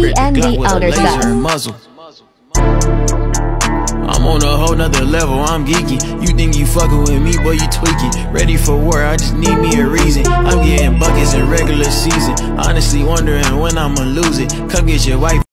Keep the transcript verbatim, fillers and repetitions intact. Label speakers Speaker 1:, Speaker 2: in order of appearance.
Speaker 1: T N D Outer Stuff.
Speaker 2: I'm on a whole nother level, I'm geeky. You think you fucking with me, boy, you tweaking. Ready for war, I just need me a reason. I'm getting buckets in regular season. Honestly wondering when I'ma lose it. Come get your wife.